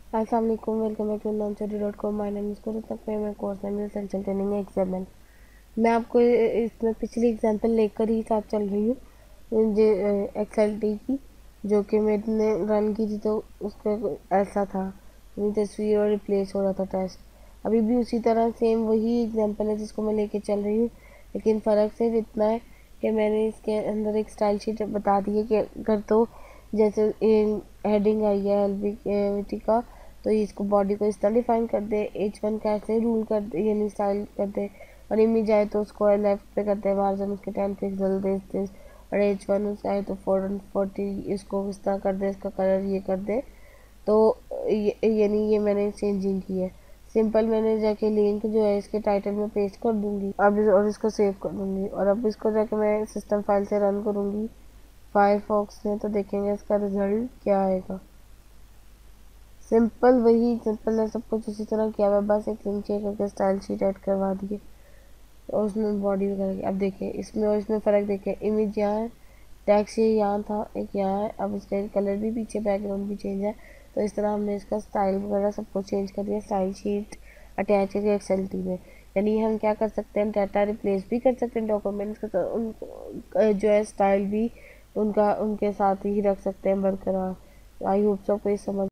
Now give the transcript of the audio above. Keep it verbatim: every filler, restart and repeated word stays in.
अस्सलाम वालेकुम, welcome back to नॉनचोरी dot com. My name is Guru. तक पे मैं कोर्स है मेरा सेंट्रल ट्रेनिंग एग्जाम। मैं आपको इसमें पिछली एग्जाम्पल लेकर ही साथ चल रही हूँ, जो एक्सेल टी की, जो कि मैंने रन की थी। तो उसका ऐसा था, मेरी तस्वीर और रिप्लेस हो रहा था टेस्ट। अभी भी उसी तरह सेम वही एग्जाम्पल है जिसको मैं लेके चल रही हूँ, लेकिन फ़र्क सिर्फ इतना है कि मैंने इसके अंदर एक स्टाइल शीट बता दी है कि अगर तो जैसे हेडिंग आई है एल बी का, तो इसको बॉडी को इस तरह डिफाइन कर दे, एच वन कैसे रूल कर दे यानी स्टाइल कर दे, और इमेज आए तो उसको लेफ्ट पे करते हैं मार्जिन उसके टेन पिक्सल दे दे, और एच वन आए तो फोर फोर्टी इसको इस तरह कर दे, इसका कलर ये कर दे। तो यानी ये मैंने चेंजिंग की है। सिंपल मैंने जाके लिंक जो है इसके टाइटल में पेस्ट कर दूंगी अब इस, और इसको सेव कर दूंगी, और अब इसको जाके मैं सिस्टम फाइल से रन करूंगी फायरफॉक्स में, तो देखेंगे इसका रिजल्ट क्या आएगा। सिंपल वही सिंपल है, सब कुछ उसी तरह किया हुआ, बस एक लिंक चेक करके स्टाइल शीट ऐड करवा दिए और उसमें बॉडी वगैरह। अब देखिए इसमें और इसमें फ़र्क देखिए, इमेज यहाँ है, टैक्स ये यहाँ था, एक यहाँ है। अब इसका कलर भी पीछे बैकग्राउंड भी चेंज है। तो इस तरह हमने इसका स्टाइल वगैरह सब कुछ चेंज कर दिया स्टाइल शीट अटैच करके एक्सेल टी में। यानी हम क्या कर सकते हैं, डाटा रिप्लेस भी कर सकते हैं डॉक्यूमेंट्स के साथ, उन जो है स्टाइल भी उनका उनके साथ ही रख सकते हैं बरकरार। आई होप सब कोई समझ